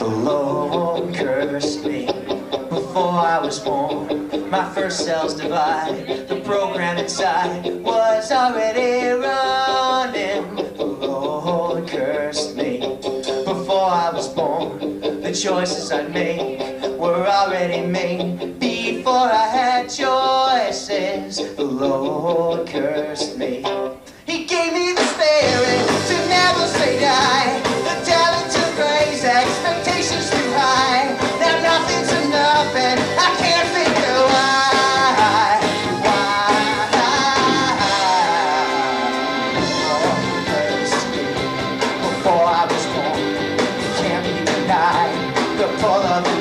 The Lord cursed me before I was born. My first cells divide. The program inside was already running. The Lord cursed me before I was born. The choices I'd make were already made before I had choices. The Lord cursed me. He gave me the spirit to never say die, the talent to raise expectations too high. Now nothing's enough and I can't figure why. Lord cursed me before I was born. It can't be denied. The pull of